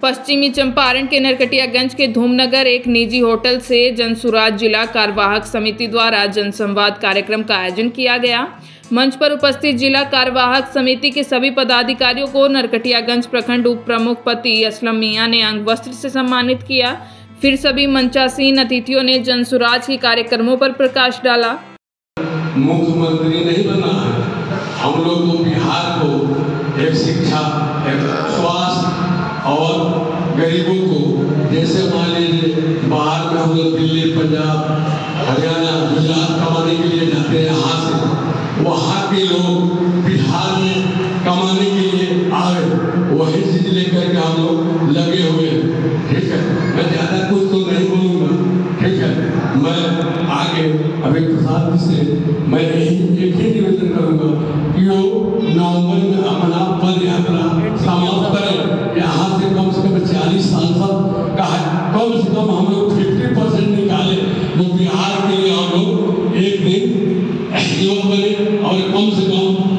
पश्चिमी चंपारण के नरकटियागंज के धूमनगर एक निजी होटल से जनसुराज जिला कार्यवाहक समिति द्वारा जनसंवाद कार्यक्रम का आयोजन किया गया। मंच पर उपस्थित जिला कार्यवाहक समिति के सभी पदाधिकारियों को नरकटियागंज प्रखंड उप प्रमुख पति असलम मियां ने अंग वस्त्र से सम्मानित किया। फिर सभी मंचासीन अतिथियों ने जनसुराज के कार्यक्रमों पर प्रकाश डाला। मुख्यमंत्री नहीं बना है, हम लोग को बिहार को एक शिक्षा, एक स्वास्थ्य और गरीबों को, जैसे मान लीजिए बाहर में हम लोग दिल्ली, पंजाब, हरियाणा, गुजरात कमाने के लिए जाते हैं, यहाँ से वहाँ के लोग बिहार में कमाने के लिए आए, वही चीज लेकर के हम लोग लगे हुए हैं। ठीक है, मैं ज़्यादा कुछ तो नहीं बोलूँगा। ठीक है, मैं आगे अभी प्रसाद से मैं एक ही निवेदन करूँगा कि वो नवंबर में अपना पद यात्रा समाप्त करें। यहाँ से कम 40 सांसद का है, कम से कम हम लोग 50% निकाले जो बिहार के लिए हम लोग एक दिन युवक बने और कम से कम